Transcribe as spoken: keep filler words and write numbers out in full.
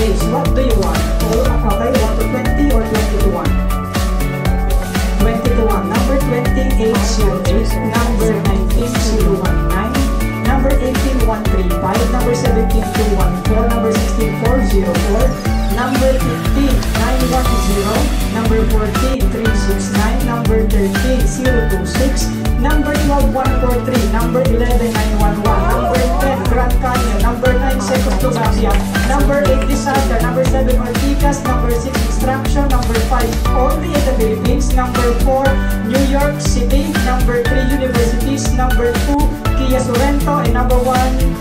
days. What do you want? Okay, one to twenty or twenty to one? twenty to one. Number twenty-eight, zero eight. Number nineteen, zero one nine. Number eighteen, one three five. Number seventeen, two one four. Number sixteen, four zero four. Number fifteen, nine one zero. Number fourteen, three six nine. Number thirteen, zero two six. Number twelve, one four three. Number eleven, nine one one. Number ten, Grand Canyon. Number nine, Czechoslovakia. Number eight, Disaster. Number seven, Ortigas. Number six, Extraction. Number five, only in the Philippines. Number four, New York City. Number three, Universities. Number two, Kia Sorrento. And number one,